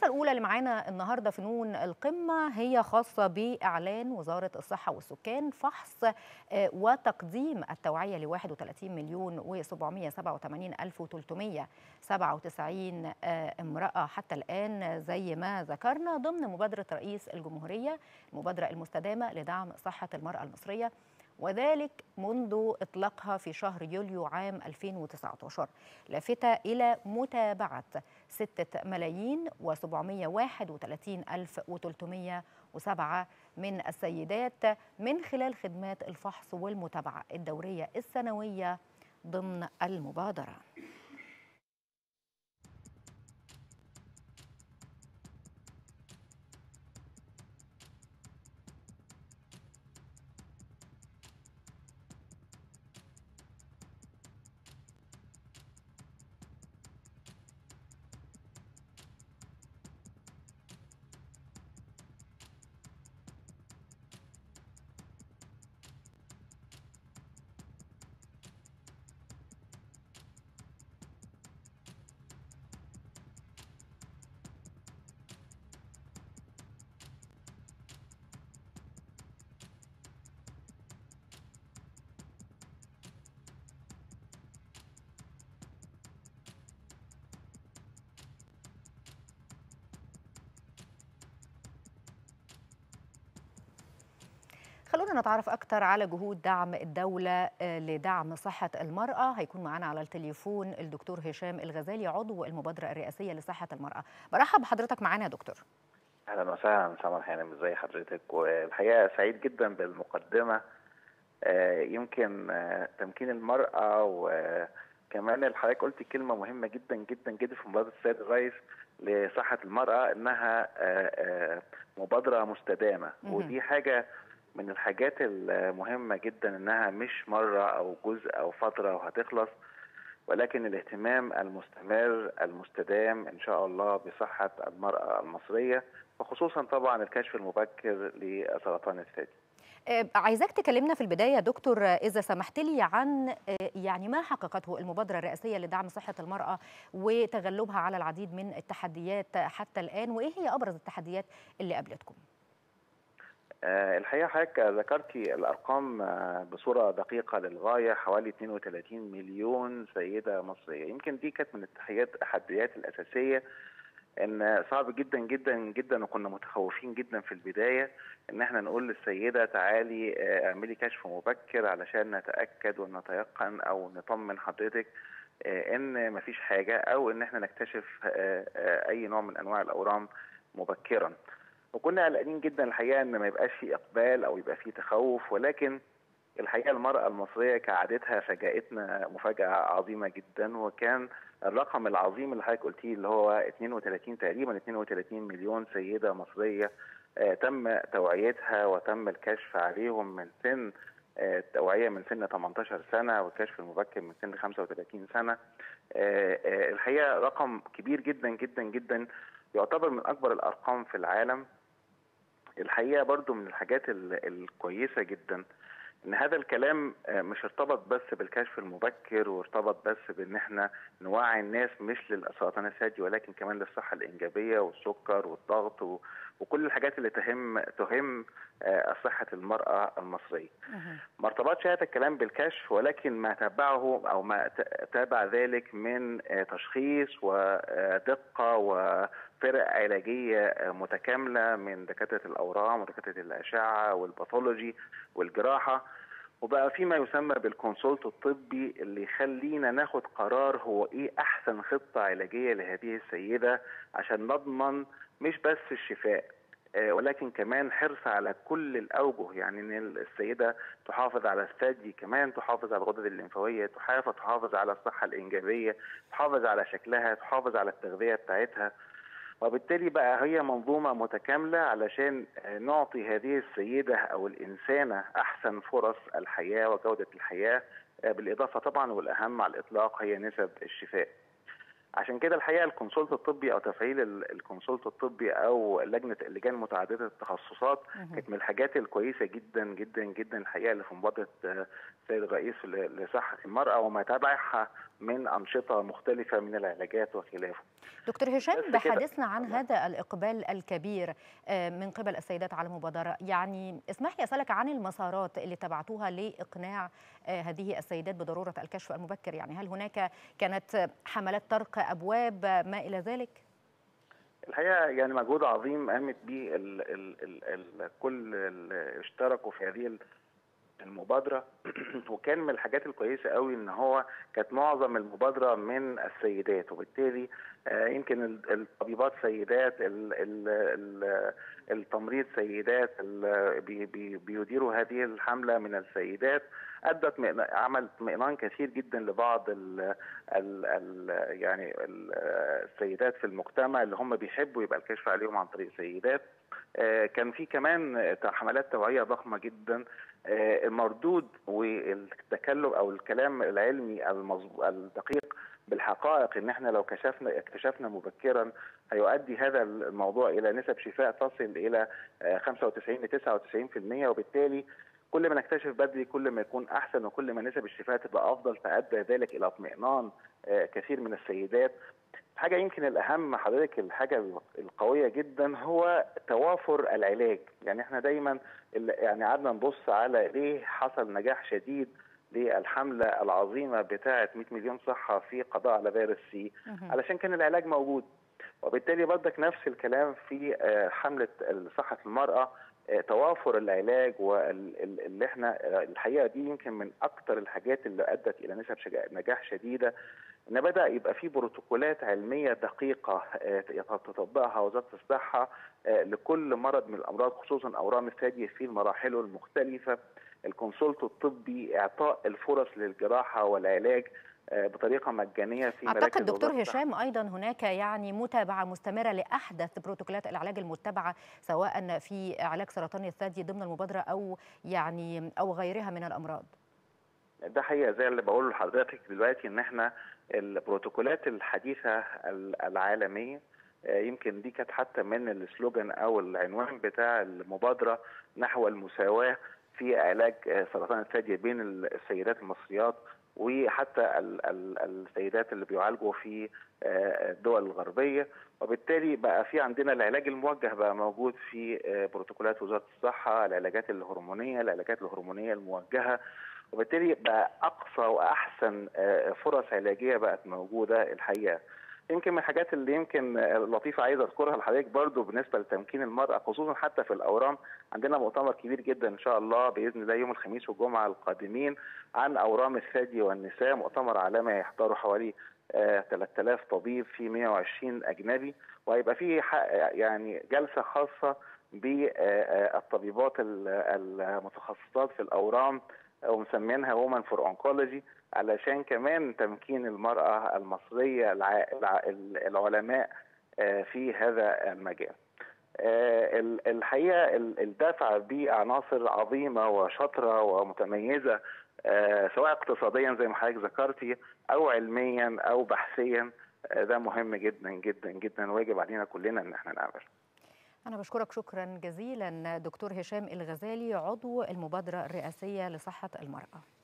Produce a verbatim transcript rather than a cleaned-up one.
الفقرة الأولى اللي معانا النهاردة في نون القمة هي خاصة بإعلان وزارة الصحة والسكان فحص وتقديم التوعية ل واحد وثلاثين مليون وسبعمائة وسبعة وثمانين ألف وثلاثمائة وسبعة وتسعين امرأة حتى الآن زي ما ذكرنا ضمن مبادرة رئيس الجمهورية، المبادرة المستدامة لدعم صحة المرأة المصرية، وذلك منذ إطلاقها في شهر يوليو عام ألفين وتسعة عشر، لافتة إلى متابعة ستة ملايين وسبعمائة وواحد وثلاثين ألف وثلاثمائة وسبعة من السيدات من خلال خدمات الفحص والمتابعة الدورية السنوية ضمن المبادرة. خلونا نتعرف أكثر على جهود دعم الدولة لدعم صحة المرأة. هيكون معنا على التليفون الدكتور هشام الغزالي عضو المبادرة الرئاسية لصحة المرأة. برحب بحضرتك معنا يا دكتور. أهلا وسهلا سمر حانم، ازي حضرتك؟ والحقيقة سعيد جدا بالمقدمة. يمكن تمكين المرأة، وكمان حضرتك قلت كلمة مهمة جدا جدا جدا في مبادرة السيد الرئيس لصحة المرأة، إنها مبادرة مستدامة، ودي حاجة من الحاجات المهمة جدا، انها مش مرة او جزء او فترة وهتخلص، ولكن الاهتمام المستمر المستدام ان شاء الله بصحة المرأة المصرية، وخصوصا طبعا الكشف المبكر لسرطان الثدي. عايزاك تكلمنا في البداية يا دكتور إذا سمحت لي عن يعني ما حققته المبادرة الرئاسية لدعم صحة المرأة وتغلبها على العديد من التحديات حتى الآن، وإيه هي أبرز التحديات اللي قابلتكم؟ الحقيقة حضرتك ذكرتي الأرقام بصورة دقيقة للغاية، حوالي اثنين وثلاثين مليون سيدة مصرية. يمكن دي كانت من التحديات الأساسية، إن صعب جدا جدا جدا، وكنا متخوفين جدا في البداية إن احنا نقول للسيدة تعالي اعملي كشف مبكر علشان نتأكد ونتيقن أو نطمن حضرتك إن مفيش حاجة، أو إن احنا نكتشف أي نوع من أنواع الأورام مبكرا. وكنا قلقانين جدا الحقيقه ان ما يبقاش في اقبال او يبقى في تخوف، ولكن الحقيقه المراه المصريه كعادتها فاجأتنا مفاجاه عظيمه جدا، وكان الرقم العظيم اللي حضرتك قلتيه اللي هو اثنين وثلاثين تقريبا اثنين وثلاثين مليون سيده مصريه آه تم توعيتها وتم الكشف عليهم من سن آه التوعيه من سن ثمانية عشر سنه، والكشف المبكر من سن خمسة وثلاثين سنه. آه آه الحقيقه رقم كبير جدا جدا جدا، يعتبر من اكبر الارقام في العالم. الحقيقة برضو من الحاجات الكويسة جدا ان هذا الكلام مش ارتبط بس بالكشف المبكر، وارتبط بس بان احنا نوعي الناس مش للسرطان الثدي، ولكن كمان للصحة الانجابية والسكر والضغط وكل الحاجات اللي تهم تهم صحة المرأة المصرية. ما ارتبطش هذا الكلام بالكشف، ولكن ما تبعه او ما تابع ذلك من تشخيص ودقة وفرق علاجية متكاملة من دكاترة الأورام ودكاترة الأشعة والباثولوجي والجراحة، وبقى فيما يسمى بالكونسولت الطبي اللي يخلينا ناخد قرار هو ايه احسن خطة علاجية لهذه السيدة، عشان نضمن مش بس الشفاء ولكن كمان حرص على كل الأوجه، يعني ان السيدة تحافظ على الثدي، كمان تحافظ على الغدد الليمفاوية، تحافظ تحافظ على الصحة الإنجابية، تحافظ على شكلها، تحافظ على التغذية بتاعتها. وبالتالي بقى هي منظومة متكاملة علشان نعطي هذه السيدة أو الإنسانة أحسن فرص الحياة وجودة الحياة، بالإضافة طبعا والأهم على الإطلاق هي نسب الشفاء. عشان كده الحقيقة الكونسولت الطبي أو تفعيل الكونسولت الطبي أو لجنة اللجان متعددة التخصصات كانت من الحاجات الكويسة جدا جدا جدا الحقيقة اللي في مبادرة السيد الرئيس لصحة المرأة وما تبعها من أنشطة مختلفة من العلاجات وخلافه. دكتور هشام، بحديثنا عن هذا الإقبال الكبير من قبل السيدات على المبادرة، يعني اسمح لي أسألك عن المسارات اللي تبعتوها لإقناع هذه السيدات بضرورة الكشف المبكر. يعني هل هناك كانت حملات طرق أبواب ما إلى ذلك؟ الحقيقة يعني مجهود عظيم قامت به ال ال ال ال كل اللي اشتركوا في هذه المبادرة وكان من الحاجات الكويسة قوي ان هو كانت معظم المبادرة من السيدات، وبالتالي يمكن الطبيبات سيدات، ال ال ال التمريض سيدات، بي بي بيديروا هذه الحملة من السيدات، ادت عملت اطمئنان كثير جدا لبعض ال ال ال يعني ال السيدات في المجتمع اللي هم بيحبوا يبقى الكشف عليهم عن طريق سيدات. كان في كمان حملات توعية ضخمة جدا. المردود والتكلم او الكلام العلمي الدقيق بالحقائق ان احنا لو كشفنا اكتشفنا مبكرا هيؤدي هذا الموضوع الى نسب شفاء تصل الى خمسة وتسعين ل تسعة وتسعين بالمئة، وبالتالي كل ما نكتشف بدري كل ما يكون احسن، وكل ما نسب الشفاء تبقى افضل، فادى ذلك الى اطمئنان كثير من السيدات. حاجة يمكن الأهم حضرتك، الحاجة القوية جدا هو توافر العلاج. يعني احنا دايما يعني قعدنا نبص على ليه حصل نجاح شديد للحملة العظيمة بتاعة مئة مليون صحة في قضاء على فيروس سي، علشان كان العلاج موجود. وبالتالي برضك نفس الكلام في حملة صحة المرأة، توافر العلاج، واللي احنا الحقيقة دي يمكن من أكتر الحاجات اللي أدت إلى نسب نجاح شديدة، ان بدا يبقى في بروتوكولات علميه دقيقه تطبقها وزاره الصحه لكل مرض من الامراض، خصوصا اورام الثدي في مراحله المختلفه. الكونسلت الطبي، اعطاء الفرص للجراحه والعلاج بطريقه مجانيه في مراكز. اعتقد دكتور هشام ايضا هناك يعني متابعه مستمره لاحدث بروتوكولات العلاج المتبعه سواء في علاج سرطان الثدي ضمن المبادره او يعني او غيرها من الامراض. ده حقيقة زي اللي بقوله لحضرتك دلوقتي، ان احنا البروتوكولات الحديثة العالمية يمكن دي كانت حتى من السلوجان او العنوان بتاع المبادرة نحو المساواة في علاج سرطان الثدي بين السيدات المصريات وحتى السيدات اللي بيعالجوا في الدول الغربية. وبالتالي بقى في عندنا العلاج الموجه بقى موجود في بروتوكولات وزارة الصحة، العلاجات الهرمونية، العلاجات الهرمونية الموجهة، وبالتالي بقى اقصى واحسن فرص علاجيه بقت موجوده. الحقيقه يمكن من الحاجات اللي يمكن لطيفه عايز اذكرها لحضرتك برضو بالنسبه لتمكين المراه خصوصا حتى في الاورام، عندنا مؤتمر كبير جدا ان شاء الله باذن الله يوم الخميس والجمعه القادمين عن اورام الثدي والنساء، مؤتمر عالمي يحضره حوالي ثلاثة آلاف طبيب في مئة وعشرين اجنبي، وهيبقى فيه يعني جلسه خاصه بالطبيبات المتخصصات في الاورام ومسمينها وومن فور اونكولوجي، علشان كمان تمكين المرأة المصرية العلماء في هذا المجال. الحقيقة الدفع بعناصر عظيمة وشاطرة ومتميزة سواء اقتصاديا زي ما حضرتك ذكرتي أو علميا أو بحثيا، ده مهم جدا جدا جدا ويجب علينا كلنا ان احنا نعمل. أنا بشكرك شكرا جزيلا دكتور هشام الغزالي عضو المبادرة الرئاسية لصحة المرأة.